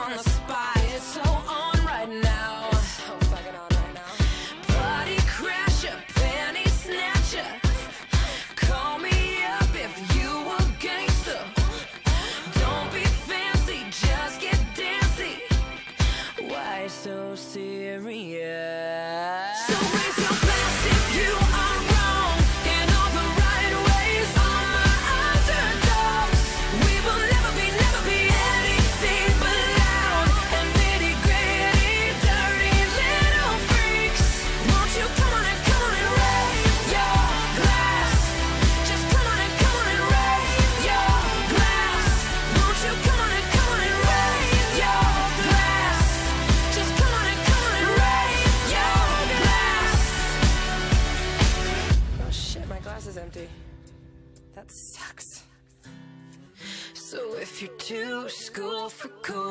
on the spot. It's so on right now. It's so fucking on right now. Party crasher, panty snatcher. Call me up if you a gangster. Don't be fancy, just get dancy. Why so serious? So raise your glass if you are wrong in all the right ways. All my underdogs, we will never be anything but loud and nitty gritty, dirty little freaks. Won't you come on and raise your glass? Just come on and raise your glass. Won't you come on and raise your glass? Just come on and raise your glass. Oh shit, my glass is empty. That sucks. So if you're too school for cool,